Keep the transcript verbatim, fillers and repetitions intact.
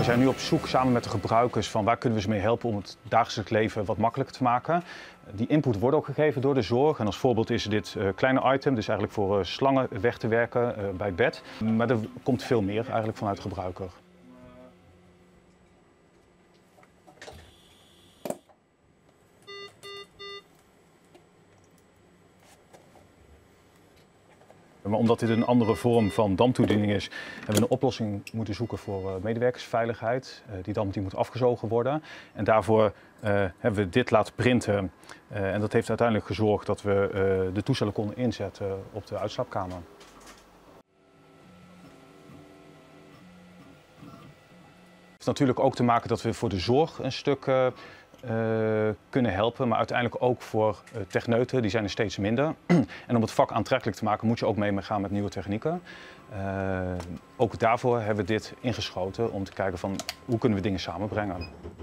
We zijn nu op zoek samen met de gebruikers van waar kunnen we ze mee helpen om het dagelijks leven wat makkelijker te maken. Die input wordt ook gegeven door de zorg. En als voorbeeld is dit uh, kleine item, dus eigenlijk voor uh, slangen weg te werken uh, bij bed. Maar er komt veel meer eigenlijk vanuit de gebruiker. Maar omdat dit een andere vorm van damtoediening is, hebben we een oplossing moeten zoeken voor uh, medewerkersveiligheid. Uh, die dam die moet afgezogen worden. En daarvoor uh, hebben we dit laten printen. Uh, en dat heeft uiteindelijk gezorgd dat we uh, de toestellen konden inzetten op de uitslaapkamer. Het heeft natuurlijk ook te maken dat we voor de zorg een stuk uh, Uh, kunnen helpen, maar uiteindelijk ook voor uh, techneuten, die zijn er steeds minder. En om het vak aantrekkelijk te maken moet je ook mee gaan met nieuwe technieken. Uh, ook daarvoor hebben we dit ingeschoten om te kijken van hoe kunnen we dingen samenbrengen.